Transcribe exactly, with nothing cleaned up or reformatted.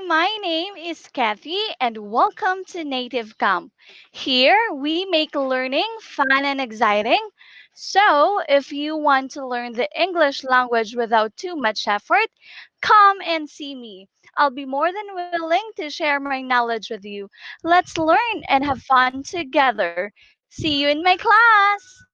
my name is Kathy and welcome to Native Camp. Here we make learning fun and exciting. So, if you want to learn the English language without too much effort, come and see me. I'll be more than willing to share my knowledge with you. Let's learn and have fun together. See you in my class.